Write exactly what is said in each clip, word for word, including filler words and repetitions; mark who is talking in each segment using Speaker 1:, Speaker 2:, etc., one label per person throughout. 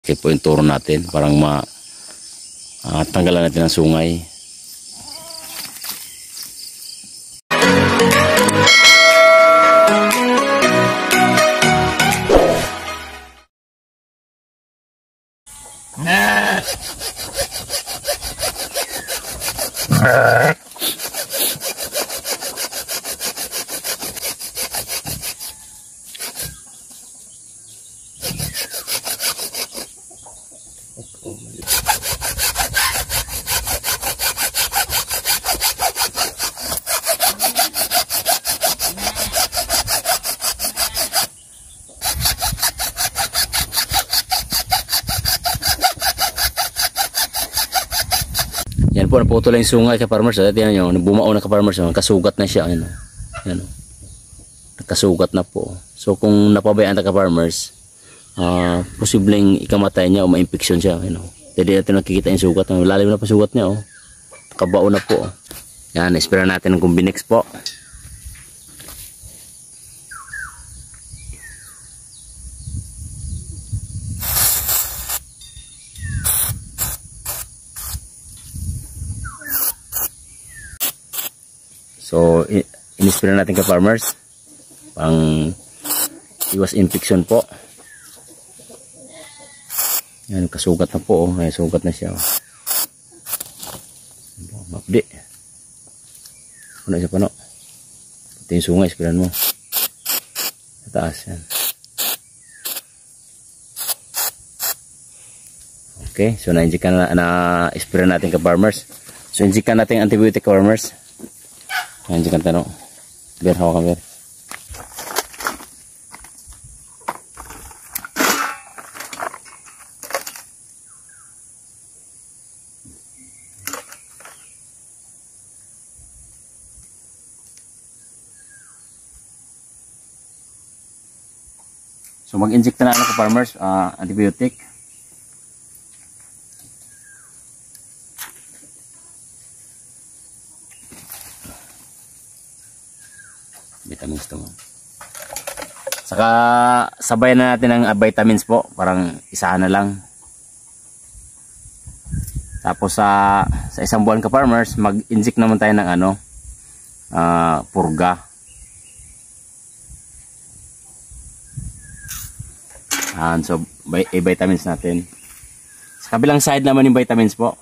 Speaker 1: Kaya po yung turo natin, parang ma uh, tanggalan natin ang sungay. Yan po, naputol lang yung sungay ka farmers. At yan nyo, bumao na ka farmers. Nakasugat na siya. Yan, yan, nakasugat na po. So kung napabayaan na ka farmers, uh, posibleng ikamatay niya o ma-infection siya. Yan, hindi natin nakikita yung sugat. Lalim na pa sugat niya. Oh. Nakabao na po. Yan, ispira natin ng Combinex po. So, in-spray natin ka farmers pang iwas infection po. Yan, kasugat na po. Oh. Ay, sugat na siya. Oh. Mapdi. Puno siya puno. Pati yung sungay, sprayan mo. Sa taas yan. Okay, so na-injikan na, na-spray natin ka farmers. So, injikan natin antibiotic ka farmers. Yan, dyan tanong. Ber, hawakan ber. So mag-inject na ako farmers, uh, antibiotic. Vitamins to. Saka sabay na natin ang uh, vitamins po, parang isa na lang. Tapos sa uh, sa isang buwan ka farmers, mag-inject naman tayo ng ano, uh, purga. And so i-vitamins natin. Sa kabilang side naman yung vitamins po.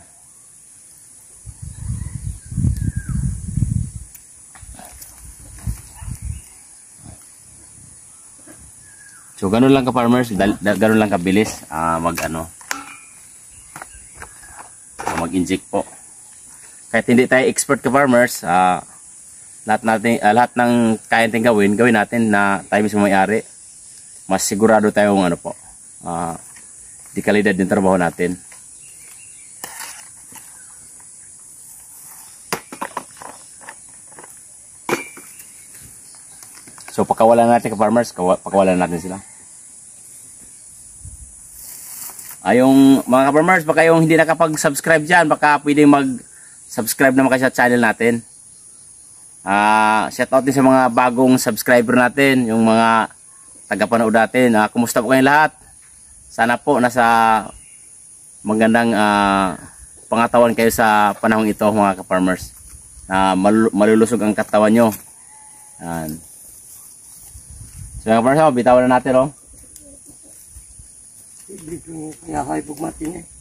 Speaker 1: So ganun lang ka farmers, ganun lang kabilis uh, mag ano mag-inject po. Kahit hindi tayo expert ka farmers, uh, lahat natin uh, lahat ng kaya natin gawin, gawin natin na tayo mismo may-ari. Mas sigurado tayong ano po, uh, di kalidad din trabaho natin. So pakawalan natin ka farmers, pakawalan natin sila. Ayong mga ka-farmers, baka yung hindi nakapag-subscribe dyan, baka pwedeng mag-subscribe naman kayo sa channel natin. Uh, shout out din sa mga bagong subscriber natin, yung mga tagapanood natin. Uh, kumusta po kayong lahat? Sana po nasa magandang uh, pangatawan kayo sa panahong ito mga ka-farmers. Uh, mal malulusog ang katawan nyo. Yan. So mga ka-farmers, bitawan na natin oh.
Speaker 2: Ibig ko kaya kayo pagmatin eh.